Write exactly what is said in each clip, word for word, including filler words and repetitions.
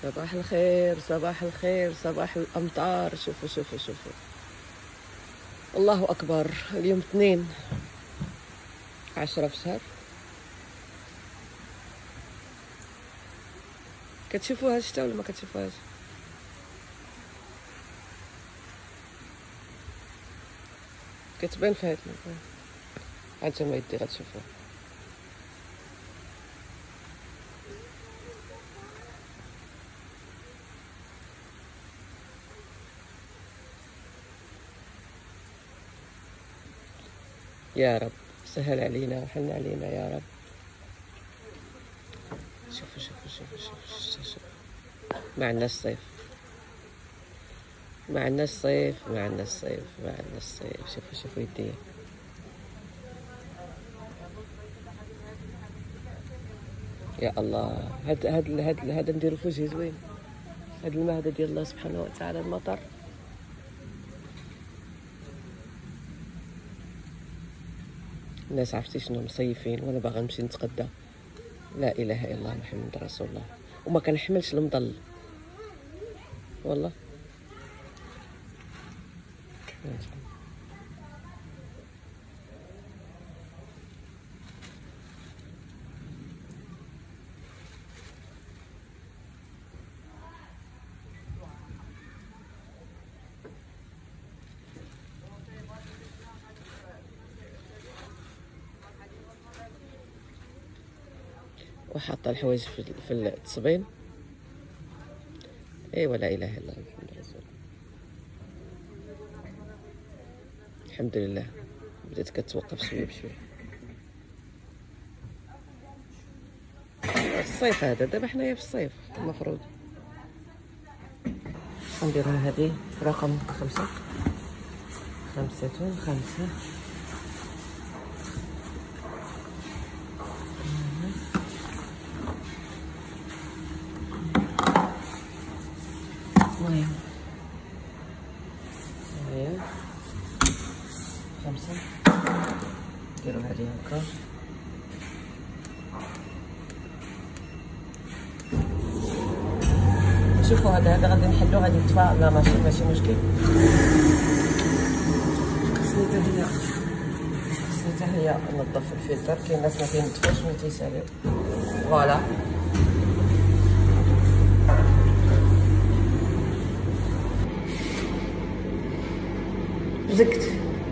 صباح الخير صباح الخير صباح الأمطار. شوفوا شوفوا شوفوا، الله أكبر. اليوم اثنين عشرة في شهر. كتشوفوها الشتا ولا ما كتشوفوهاش؟ كتبان في هاد هانتوما يدي غتشوفوها. يا رب سهل علينا وحن علينا يا رب. شوفوا شوفوا شوفوا شوفوا شوفوا، ما عندناش الصيف، ما عندناش الصيف، ما عندناش الصيف، ما عندناش الصيف. شوفوا شوفوا يدي. يا الله، هاد هاد هاد هذا نديرو في وجهي زوين. هاد الماء هذا ديال الله سبحانه وتعالى، المطر. الناس عرفتي شنو مصيفين وانا باغا نمشي نتغدى. لا اله الا الله محمد رسول الله. وما كنحملش المضل والله. وحاطه الحوايج في في التصبين. اي ولا اله الا الله محمد رسول الله. الحمد لله بدات كتوقف شويه بشويه. الصيف هذا دابا حنايا في الصيف المفروض. نديرها هذه رقم خمسة خمسة خمسة. المهم هي خمسة. نديرو هذه هكا. شوفوا هذا هذا غادي نحلو، غادي يطفى. لا ماشي ماشي مشكل. خصني حتى هي خصني حتى هي نظف الفلتر. كاين ناس ما كينظفوش ملي تيساليو. فوالا زكت.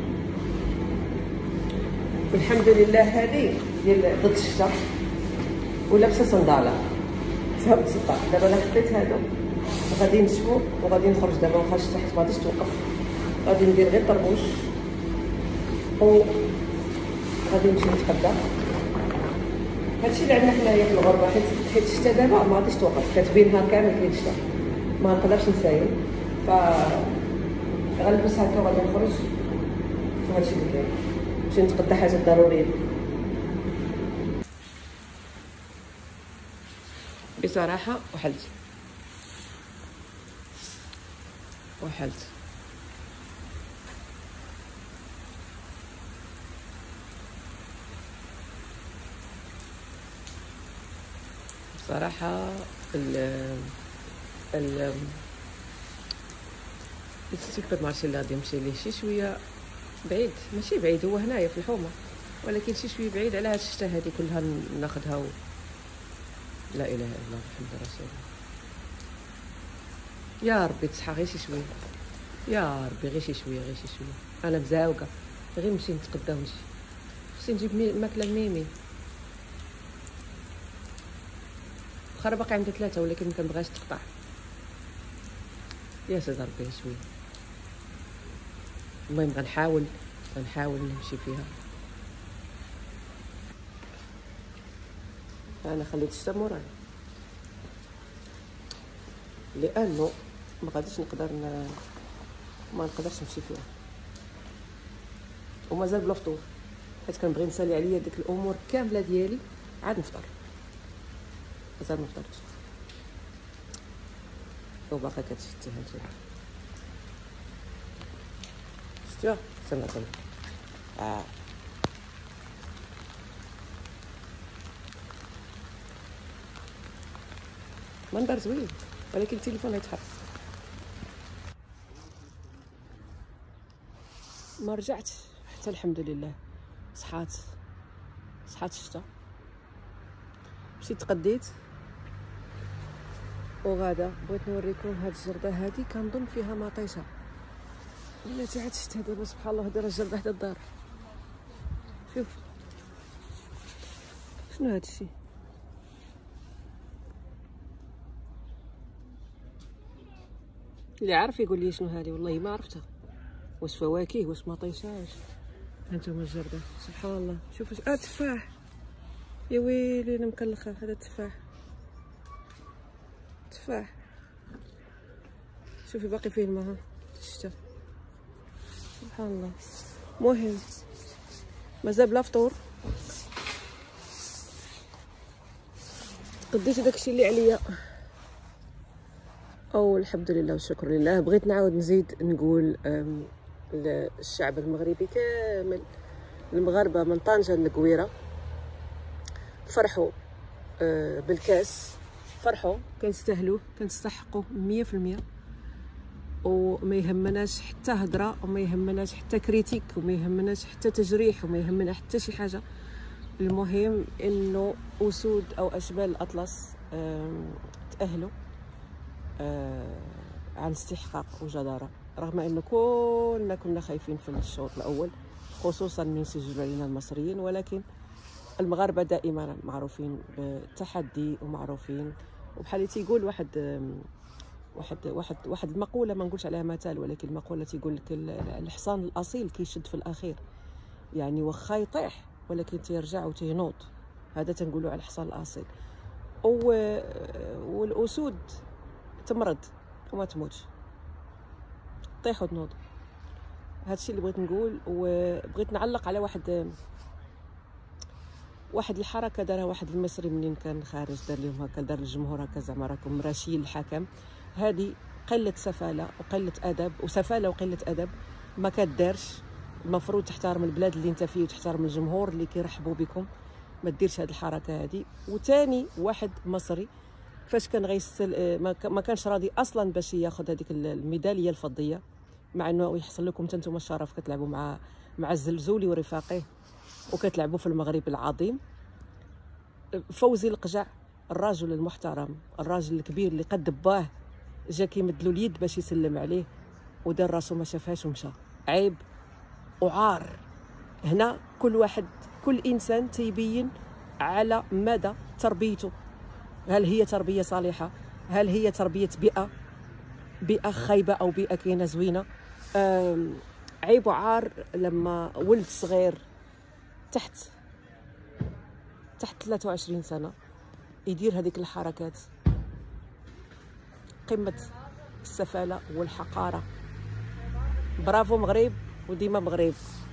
الحمد لله هذه ديال ضد الشتا ولابسه صنداله فهمت صدق. دابا انا خديت هادو وغادي نشفو وغادي نخرج. دابا واخا الشتا حيت مغاديش توقف، غادي ندير غير طربوش وغادي نمشي نتغدى. هادشي اللي عندنا حنايا في الغربه، حيت حيت الشتا دابا ما غاديش توقف، كتبين نهار كامل كاين الشتا، ما نقدرش نسايل. ف غنلبس هكا وغادي نخرج. وهادشي اللي كاين، نمشي نتغدى حاجه ضروريه. بصراحه وحلت وحلت بصراحه. ال ال السوبر مارشي اللي غادي نمشي ليه شي شويه بعيد، ماشي بعيد، هو هنايا في الحومه، ولكن شي شويه بعيد على هاد الشتا هادي كلها ناخذها و... لا اله الا الله محمد رسول الله. يا ربي تصحى غير شي شويه، يا ربي غير شي شويه غير شي شويه. انا مزاوقه غير نمشي نتغدى ونمشي. خصني نجيب ماكله لميمي. واخا باقي عندي ثلاثه ولكن ما كنبغيش تقطع. يا سيدي ربي شويه. المهم غنحاول غنحاول نمشي فيها. انا خليت الشتا موراي لانه ما غاديش نقدر ن... ما نقدرش نمشي فيها، ومازال بلا فطور، حيت كنبغي نسالي عليا ديك الامور كامله ديالي عاد نفطر. مازال ما فطرتش وباقا كتشتي هانتوما. شفتوها؟ استنى استنى. اه منظر زوين. ولكن التليفون يتحرك. ما رجعتش حتى الحمد لله. صحات صحات الشتا، مشيت تقديت وغادا بغيت نوريكم هاد الجرده هادي كنظن فيها مطيشه. بلاتي عاد شتا دابا سبحان الله دايره الجرده حدا الدار. شوف شنو هاد الشيء، اللي عارف يقول لي شنو هادي، والله ما عرفتها. واش فواكه واش مطيشه؟ هانتوما الجرده سبحان الله. شوف اه تفاح، يا ويلي انا مكلخه. هذا التفاح تفاح، شوفي باقي فيه الماء الشتا سبحان الله. مهم مازال بلا فطور، قديت داكشي اللي عليا. او الحمد لله والشكر لله. بغيت نعاود نزيد نقول للشعب المغربي كامل، المغاربه من طنجه للقويره، فرحوا بالكاس، فرحوا، كنستاهلوه، كنستحقوه مية في المية. وما يهمناش حتى هضره، وما يهمناش حتى كريتيك، وما يهمناش حتى تجريح، وما يهمنا حتى شي حاجه. المهم انه اسود او اشبال الاطلس تاهلوا عن استحقاق وجداره، رغم انه كلنا كنا خايفين في الشوط الاول خصوصا من سجلوا علينا المصريين. ولكن المغاربه دائما معروفين بالتحدي ومعروفين، وبحال اللي تيقول واحد واحد واحد واحد المقوله، ما نقولش عليها مثال، ولكن المقوله تيقول لك الحصان الاصيل كيشد في الاخير، يعني واخا يطيح ولكن تيرجع وتينوض. هذا تنقولوا على الحصان الاصيل. والاسود تمرض وما تموتش، طيح وتنوض. هذا الشيء اللي بغيت نقول. وبغيت نعلق على واحد واحد الحركه دارها واحد المصري منين كان خارج، دار لهم هكا، دار الجمهور هكا زعما راكم راشيين الحكم. هذه قله سفاله وقله ادب، وسفاله وقله ادب ما كدارش. المفروض تحترم البلاد اللي انت فيه وتحترم الجمهور اللي كيرحبوا بكم، ما ديرش هذه الحركه هذه. وثاني واحد مصري فاش كان غيسل ما كانش راضي اصلا باش ياخذ هذيك الميداليه الفضيه، مع انه يحصل لكم انتم الشرف كتلعبوا مع مع الزلزولي ورفاقه وكتلعبوا في المغرب العظيم. فوزي القجع الراجل المحترم، الراجل الكبير اللي قد باه، جا كيمد له اليد باش يسلم عليه ودار راسو ما شافهاش ومشى. عيب وعار. هنا كل واحد كل انسان تيبين على مدى تربيته، هل هي تربيه صالحه، هل هي تربيه بيئه بيئه خايبه او بيئه كاينه زوينه. عيب وعار لما ولد صغير تحت تحت ثلاثة وعشرين سنه يدير هذيك الحركات. قمه السفاله والحقاره. برافو مغرب، وديما مغرب.